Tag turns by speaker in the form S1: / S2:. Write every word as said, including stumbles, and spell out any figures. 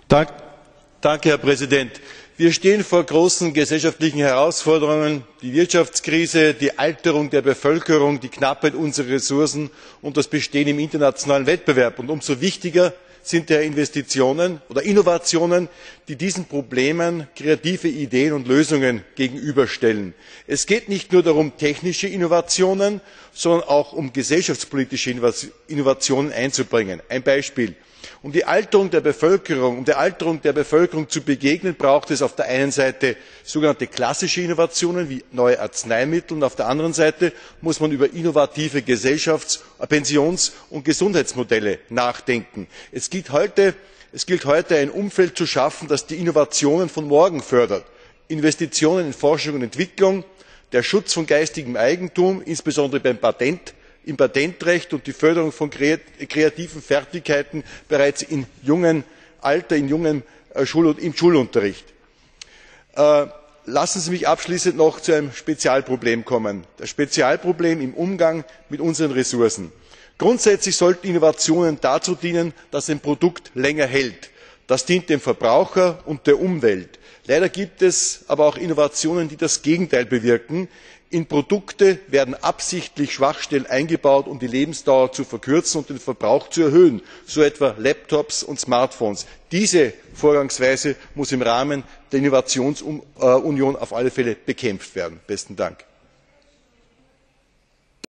S1: Herr Präsident! Wir stehen vor großen gesellschaftlichen Herausforderungen die Wirtschaftskrise, die Alterung der Bevölkerung, die Knappheit unserer Ressourcen und das Bestehen im internationalen Wettbewerb. Umso wichtiger sind daher Investitionen oder Innovationen, die diesen Problemen kreative Ideen und Lösungen gegenüberstellen. Es geht nicht nur darum, technische Innovationen, sondern auch um gesellschaftspolitische Innovationen einzubringen. Ein Beispiel Um der Alterung der Bevölkerung zu begegnen, braucht es auf der einen Seite sogenannte klassische Innovationen wie neue Arzneimittel, und auf der anderen Seite muss man über innovative Gesellschafts Pensions und Gesundheitsmodelle nachdenken. Es gilt heute, ein Umfeld zu schaffen, das die Innovationen von morgen fördert. Investitionen in Forschung und Entwicklung, der Schutz von geistigem Eigentum, insbesondere beim Patent, im Patentrecht, und die Förderung von kreativen Fertigkeiten bereits im jungen Alter, im Schulunterricht. Lassen Sie mich abschließend noch zu einem Spezialproblem kommen, dem Spezialproblem im Umgang mit unseren Ressourcen. Grundsätzlich sollten Innovationen dazu dienen, dass ein Produkt länger hält. Das dient dem Verbraucher und der Umwelt. Leider gibt es aber auch Innovationen, die das Gegenteil bewirken. In Produkte werden absichtlich Schwachstellen eingebaut, um die Lebensdauer zu verkürzen und den Verbrauch zu erhöhen, so etwa Laptops und Smartphones. Diese Vorgangsweise muss im Rahmen der Innovationsunion auf alle Fälle bekämpft werden. Besten Dank.